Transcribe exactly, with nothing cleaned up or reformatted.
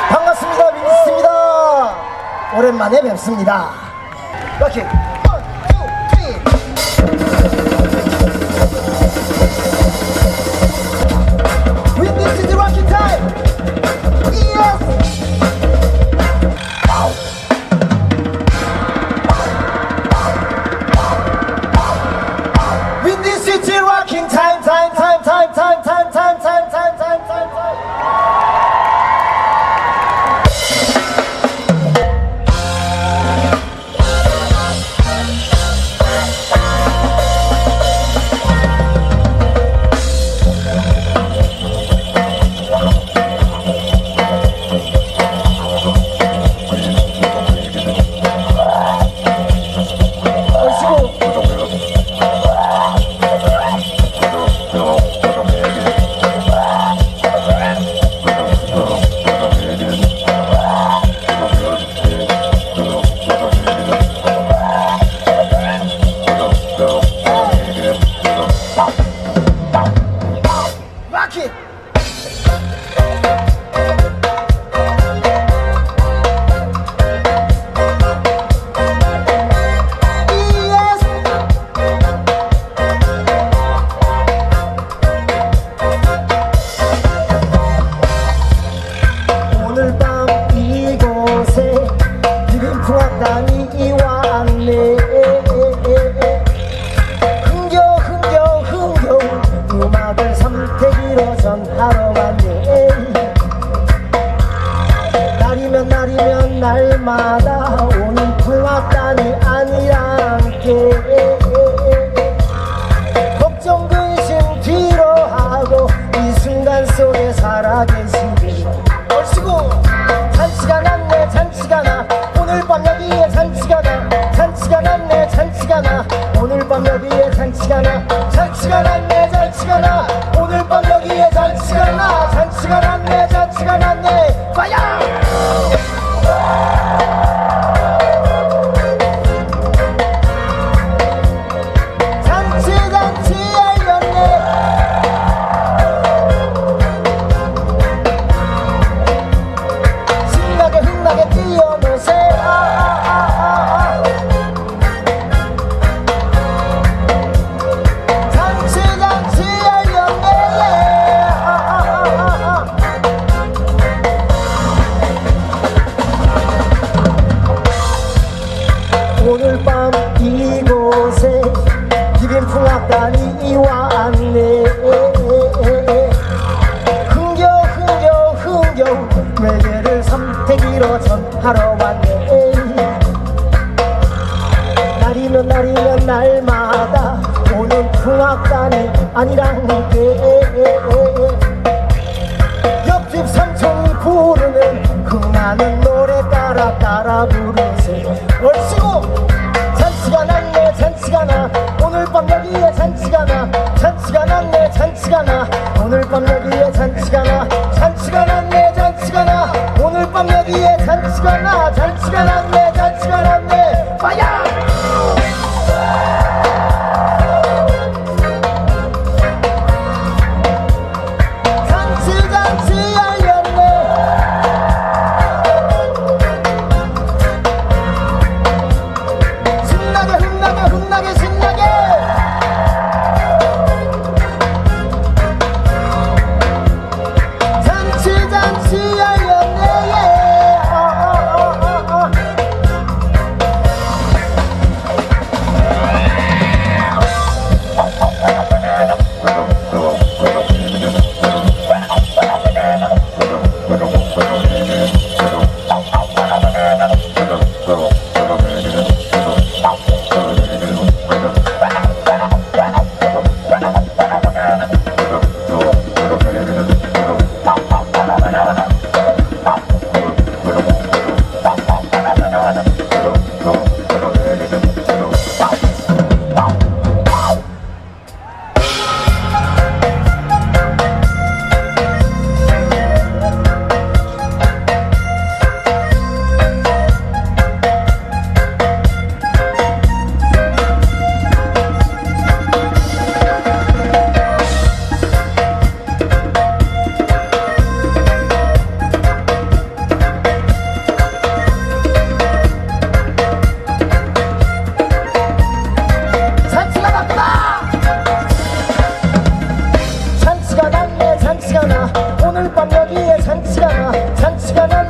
반갑습니다. 민지스입니다. 오랜만에 뵙습니다. 럭키 원, 투, 쓰리. With this is the rocking time. Yes. With this is the rocking time, time, time, time, time, time, time, time, time, time, time, time. 날마다 오는 풍악단이 아니란 게 걱정 근심 뒤로하고 이 순간 속에 살아계시길 얼씨구 잔치가 났네 잔치가 나 오늘 밤 여기에 잔치가 나 잔치가 났네 잔치가 나 오늘 밤 여기에 잔치가 나 잔치가 났네 잔치가 나 오늘 밤 여기에 잔치가 나 잔치가 났네 잔치가 났네 파이어! 오늘 밤 이곳에 기빈 풍악단이 왔네 흥겨우 흥겨우 흥겨우 외계를 섬태기로 전하러 왔네 날이면 날이면 날마다 오는 풍악단이 아니란 게 옆집 삼촌이 부르는 흥하는 노래 따라 따라 부르세요 얼씨구 잔치가 났네 잔치가 나 오늘 밤 여기에 잔치가 나 잔치가 났네 잔치가 나 오늘 밤 여기에 잔치가 나 잔치가 났네 잔치가 나 오늘 밤 여기에 잔치가 나 잔치가 났네 잔치가 났네 파이어! 잔치 잔치 열렸네 어, 어, 어, 어. 나 잔치가 나